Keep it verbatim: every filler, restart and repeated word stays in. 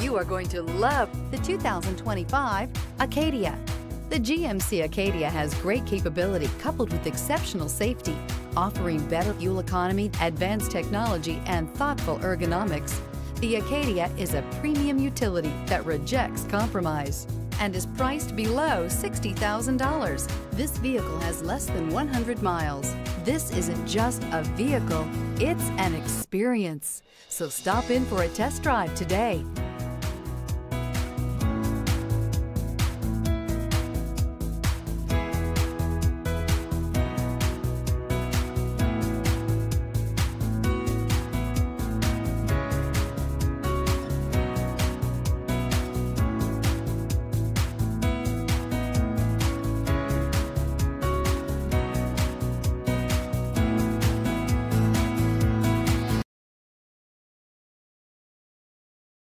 You are going to love the two thousand twenty-five Acadia. The G M C Acadia has great capability coupled with exceptional safety, offering better fuel economy, advanced technology, and thoughtful ergonomics. The Acadia is a premium utility that rejects compromise and is priced below sixty thousand dollars. This vehicle has less than one hundred miles. This isn't just a vehicle, it's an experience. So stop in for a test drive today.